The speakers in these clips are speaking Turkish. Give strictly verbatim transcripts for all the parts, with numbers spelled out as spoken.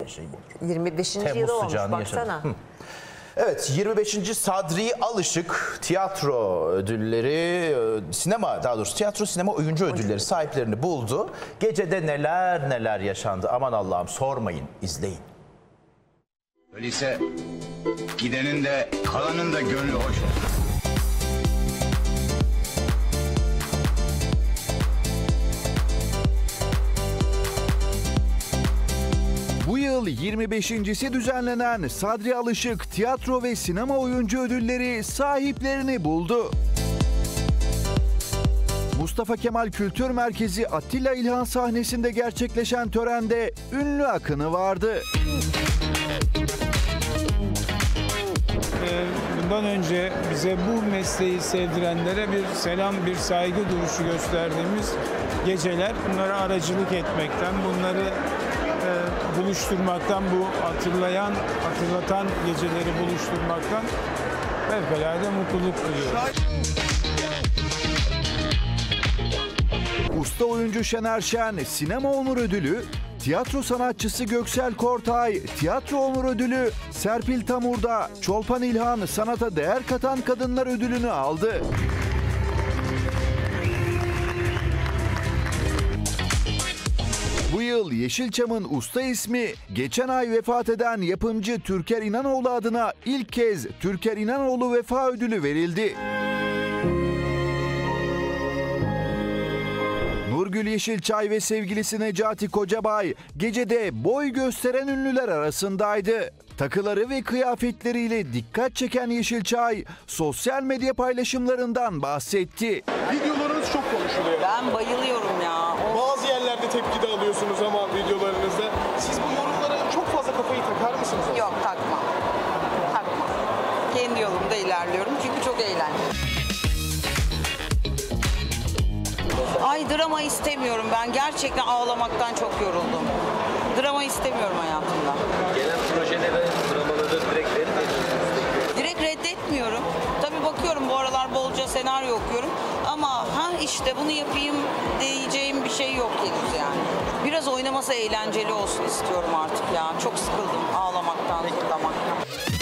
şey bu. yirmi beşinci yılı olmuş baksana. Evet, yirmi beşinci Sadri Alışık tiyatro ödülleri, sinema daha doğrusu tiyatro sinema oyuncu ödülleri sahiplerini buldu. Gecede neler neler yaşandı. Aman Allah'ım sormayın, izleyin. Öyleyse gidenin de kalanın da gönlü hoş olsun. Bu yıl yirmi beşincisi düzenlenen Sadri Alışık Tiyatro ve Sinema Oyuncu Ödülleri sahiplerini buldu. Mustafa Kemal Kültür Merkezi Attila İlhan sahnesinde gerçekleşen törende ünlü akını vardı. Bundan önce bize bu mesleği sevdirenlere bir selam, bir saygı duruşu gösterdiğimiz geceler, bunlara aracılık etmekten, bunları e, buluşturmaktan, bu hatırlayan, hatırlatan geceleri buluşturmaktan fevkalade mutluluk duyuyoruz. Usta oyuncu Şener Şen Sinema Onur Ödülü, tiyatro sanatçısı Göksel Kortay Tiyatro Onur Ödülü, Serpil Tamur'da Çolpan İlhan Sanata Değer Katan Kadınlar Ödülünü aldı. Bu yıl Yeşilçam'ın usta ismi geçen ay vefat eden yapımcı Türker İnanoğlu adına ilk kez Türker İnanoğlu Vefa Ödülü verildi. Nurgül Yeşilçay ve sevgilisi Necati Kocabay gecede boy gösteren ünlüler arasındaydı. Takıları ve kıyafetleriyle dikkat çeken Yeşilçay sosyal medya paylaşımlarından bahsetti. Videolarınız çok konuşuluyor. Ben bayılıyorum ya. Bazı yerlerde tepki de alıyorsunuz ama videolarınızda. Siz bu yorumlara çok fazla kafayı takar mısınız? Yok, takmam. Takmam. Kendi yolumda ilerliyorum çünkü çok eğlenceli. Ay drama istemiyorum ben. Gerçekten ağlamaktan çok yoruldum. Drama istemiyorum hayatımda. Gelen projeleri, dramaları direkt reddediyorsunuz. Direkt reddetmiyorum. Tabii bakıyorum bu aralar bolca senaryo okuyorum. Ama ha işte bunu yapayım diyeceğim bir şey yok henüz yani. Biraz oynaması eğlenceli olsun istiyorum artık ya. Çok sıkıldım ağlamaktan, zırlamaktan.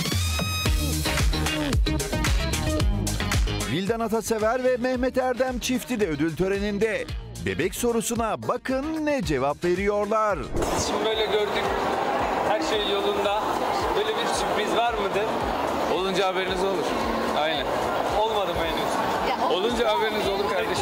Vildan Atasever ve Mehmet Erdem çifti de ödül töreninde. Bebek sorusuna bakın ne cevap veriyorlar. Şimdi böyle gördük, her şey yolunda. Böyle bir sürpriz var mıdır? Olunca haberiniz olur. Aynen. Olmadı mı henüz? Olunca haberiniz olur kardeşim.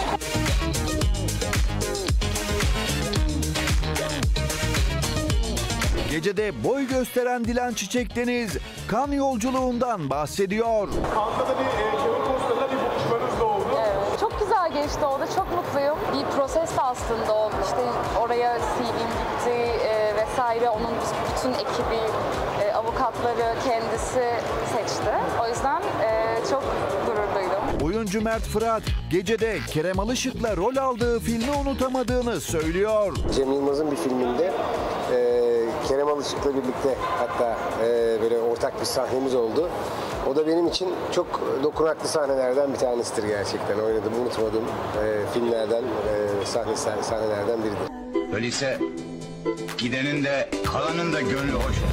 Gecede boy gösteren Dilan Çiçek Deniz kan yolculuğundan bahsediyor. Kanda da bir e, Kevin Costner'la bir buluşmanız da oldu. Evet, çok güzel geçti orada, çok mutluyum. Bir proses aslında o. İşte oraya C V'm gitti e, vesaire. Onun bütün ekibi, e, avukatları kendisi seçti. O yüzden e, çok gurur duydum. Oyuncu Mert Fırat gecede Kerem Alışık'la rol aldığı filmi unutamadığını söylüyor. Cem Yılmaz'ın bir filminde e, Kerem Alışık'la birlikte hatta e, böyle ortak bir sahnemiz oldu. O da benim için çok dokunaklı sahnelerden bir tanesidir gerçekten. Oynadım, unutmadığım e, filmlerden, e, sahne, sahnelerden biridir. Öyleyse gidenin de kalanın da gönlü hoş olsun.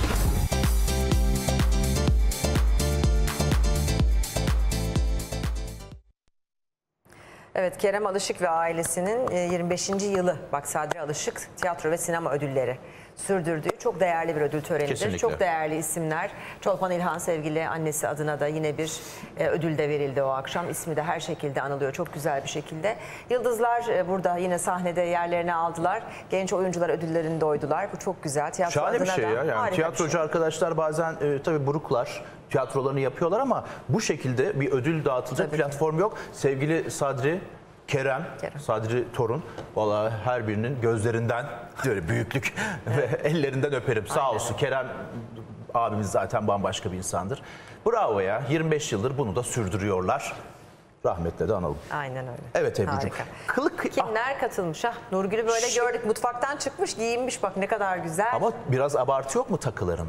Evet, Kerem Alışık ve ailesinin yirmi beşinci yılı bak Sadri Alışık Tiyatro ve Sinema Ödülleri sürdürdüğü çok değerli bir ödül törenidir. Kesinlikle. Çok değerli isimler. Çolpan İlhan sevgili annesi adına da yine bir e, ödül de verildi o akşam. İsmi de her şekilde anılıyor. Çok güzel bir şekilde. Yıldızlar e, burada yine sahnede yerlerini aldılar. Genç oyuncular ödüllerini doydular. Bu çok güzel. Tiyatro Şahane bir adına şey da ya. Yani tiyatrocu şey. arkadaşlar bazen e, tabii buruklar. Tiyatrolarını yapıyorlar ama bu şekilde bir ödül dağıtılacak Tabii platform yok. Sevgili Sadri, Kerem, Kerem. Sadri torun. Vallahi her birinin gözlerinden böyle büyüklük ve ellerinden öperim. Sağ Aynen. olsun. Kerem abimiz zaten bambaşka bir insandır. Bravo ya. yirmi beş yıldır bunu da sürdürüyorlar. Rahmetle de analım. Aynen öyle. Evet Ebru'cum. Harika. Kılık... Kimler katılmış? Ha, Nurgül'ü böyle Şey- gördük. Mutfaktan çıkmış, giyinmiş. Bak ne kadar güzel. Ama biraz abartı yok mu takılarında?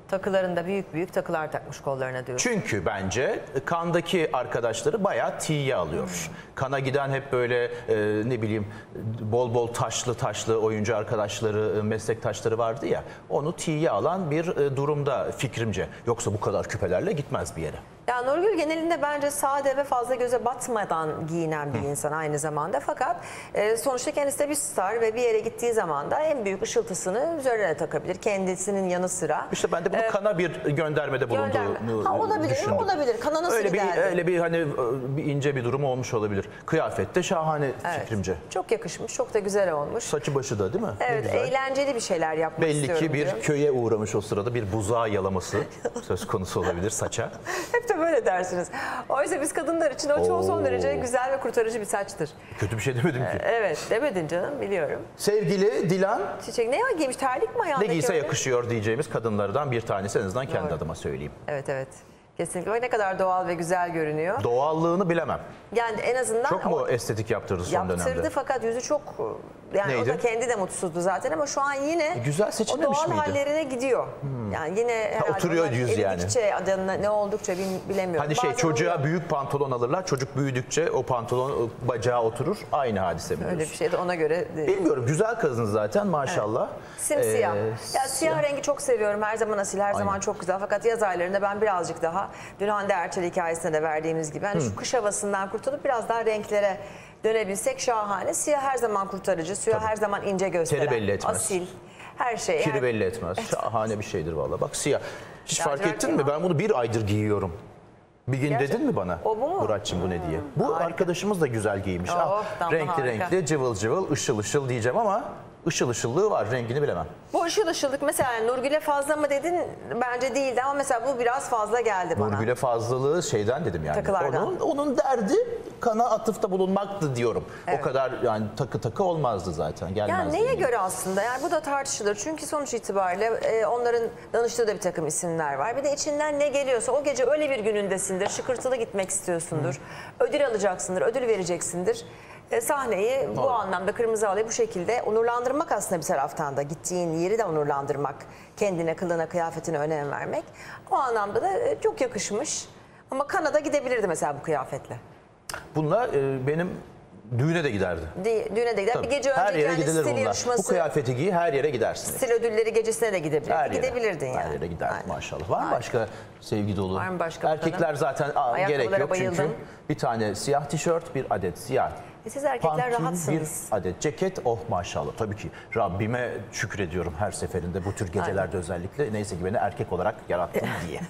Takılarında büyük büyük takılar takmış kollarına diyor. Çünkü bence kandaki arkadaşları bayağı tiye alıyor. Kana giden hep böyle e, ne bileyim bol bol taşlı taşlı oyuncu arkadaşları, e, meslektaşları vardı ya. Onu tiye alan bir e, durumda fikrimce. Yoksa bu kadar küpelerle gitmez bir yere. Ya Nurgül genelinde bence sade ve fazla göze batmadan giyinen bir insan aynı zamanda. Fakat e, sonuçta kendisi de bir star ve bir yere gittiği zaman da en büyük ışıltısını üzerine takabilir. Kendisinin yanı sıra. İşte ben de bunu Ee, kana bir göndermede bulunduğunu Gönderme. Ha, olabilir, düşündüm. olabilir. Kana nasıl öyle bir, giderdi? öyle bir hani bir ince bir durum olmuş olabilir. Kıyafette şahane Evet. fikrimce. Çok yakışmış, çok da güzel olmuş. Saçı başı da değil mi? Ne Evet, güzel. eğlenceli bir şeyler yapmak Belli istiyorum ki bir diyor. köye uğramış o sırada, bir buzağı yalaması söz konusu olabilir saça. Hep de böyle dersiniz. Oysa biz kadınlar için o çoğu son Oo. derece güzel ve kurtarıcı bir saçtır. Kötü bir şey demedim ki. Evet, demedin canım, biliyorum. Sevgili Dilan, Çiçek ne ya giymiş, terlik mi ne ayağındaki? giyse öyle? yakışıyor diyeceğimiz kadınlardan bir tanesi, en azından kendi Doğru. adıma söyleyeyim. Evet, evet. Kesinlikle. Bak ne kadar doğal ve güzel görünüyor. Doğallığını bilemem. Yani en azından Çok mu o estetik yaptırdı son yaptırdı dönemde? fakat yüzü çok, yani Neydi? o da kendi de mutsuzdu zaten ama şu an yine güzel o seçilmemiş doğal miydi? hallerine gidiyor. Yani yine herhalde oturuyor onlar yüz yani. erildikçe, adına ne oldukça bil- bilemiyorum. Hani şey Bazen çocuğa oluyor. büyük pantolon alırlar, çocuk büyüdükçe o pantolon o bacağı oturur. Aynı hadise mi Öyle diyorsun? bir şey de ona göre. Bilmiyorum, güzel kadın zaten maşallah. Simsiyah. Ee, ya siyah rengi çok seviyorum. Her zaman asil, her zaman çok güzel. Fakat yaz aylarında ben birazcık daha dün Hande Erçel hikayesinde de verdiğimiz gibi hani şu kış havasından kurtulup biraz daha renklere dönebilsek şahane. Siyah her zaman kurtarıcı, siyah her zaman ince gösteren, Teri belli etmez. asil. Her şey. Kiri Yani- belli etmez. Şahane bir şeydir vallahi. Bak siyah. Hiç fark Lacivert ettin mi? siyah. Ben bunu bir aydır giyiyorum. Bir gün Gerçekten. dedin mi bana? O bu mu? Muratçım bu ne diye. Bu arkadaşımız da güzel giymiş. Oh, Ah, tamam, renkli harika. renkli, cıvıl cıvıl, ışıl ışıl diyeceğim ama ışıl ışıllığı var. Rengini bilemem. Bu ışıl ışıllık mesela Nurgül'e fazla mı dedin? Bence değildi ama mesela bu biraz fazla geldi bana. Nurgül'e fazlalığı şeyden dedim yani. Takılardan. Onun, onun derdi kana atıfta bulunmaktı diyorum. Evet. O kadar yani takı takı olmazdı zaten. Gelmezdi. Yani neye göre aslında? Yani bu da tartışılır. Çünkü sonuç itibariyle e, onların danıştığı da bir takım isimler var. Bir de içinden ne geliyorsa o gece öyle bir günündesindir. Şıkırtılı gitmek istiyorsundur. Ödül alacaksındır, ödül vereceksindir. E, sahneyi bu Doğru. anlamda kırmızı halıyı bu şekilde onurlandırmak aslında bir taraftan da. Gittiğin yeri de onurlandırmak. Kendine, kılına, kıyafetine önem vermek. O anlamda da e, çok yakışmış. Ama Kanada gidebilirdi mesela bu kıyafetle. Bununla e, benim düğüne de giderdi. Di- Düğüne de gider. Tabii. Bir gece her önce yere kendi gidilir stil bunlar. yarışması. Bu kıyafeti giy, her yere gidersin. Stil ödülleri gecesine de gidebilirdin. Her yere. Gidebilirdin yani. Her yere gider Aynen. maşallah. Var mı Aynen. başka sevgi dolu? Var mı başka bir Erkekler tanım? zaten aa, Ayakkabılara gerek yok çünkü bayıldım. bir tane siyah tişört, bir adet siyah. E siz erkekler pantolon, rahatsınız. bir adet ceket. Oh maşallah. Tabii ki Rabbime şükrediyorum her seferinde bu tür gecelerde özellikle. Neyse ki beni erkek olarak yarattın diye.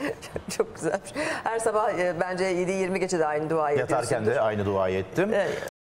Çok güzel. Her sabah e, bence yedi yirmi geçe de aynı duayı Yatarken de aynı duayı ettim. Evet.